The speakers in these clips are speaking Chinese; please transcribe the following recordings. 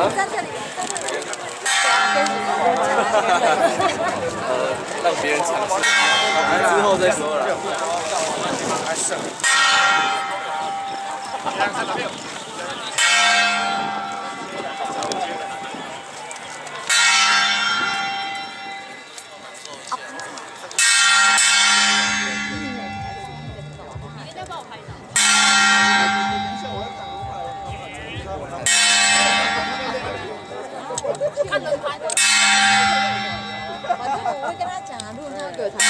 在这里。 让别人尝试，之后再说了。 看轮盘。反正我会跟他讲啊，如果他给他。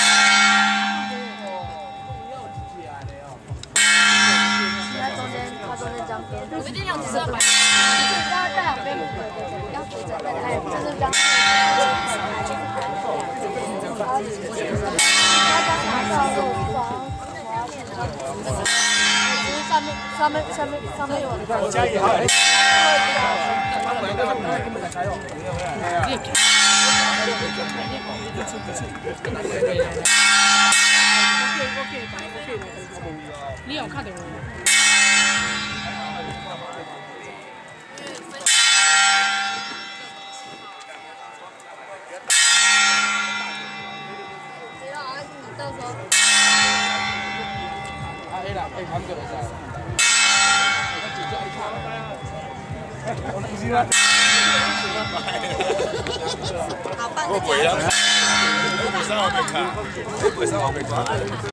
他中间张边。我们尽量只是要买。要带两边，要扶着再来，就是这样。他刚拿到肉包，上面有。 我家也好。 你有看到我？ 到时候。 黑啦，他们就来噻。 好棒的。 我鬼上，我鬼上我没看，鬼上我没看。